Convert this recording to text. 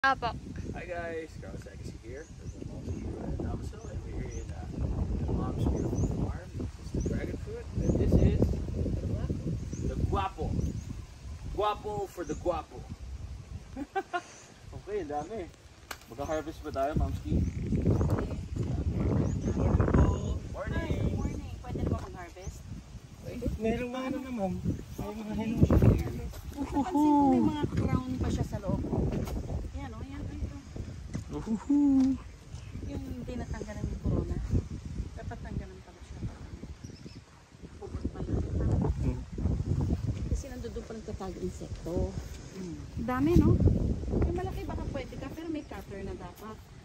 Apo. Hi guys, Carlos here. There's a multi damaso, and we're here in the mom's beautiful farm. This is the dragon fruit, and this is the guapo. Guapo for the guapo. Okay, dami. Magka-harvest pa tayo, Momski. Morning po. Morning. Morning. Pwede na ba mag-harvest? Meron mga ano na, ma'am. May mga henong siya. Napansin ko may mga crown pa siya sa loob. Yan o, yan. Yung hindi natanggalan ng corona. Dapat tanggalan pala siya. Pupot pala. Kasi nandun pa nagtatag insekto. Dami, no? May malaki baka pwede ka, pero may cutter na dapat.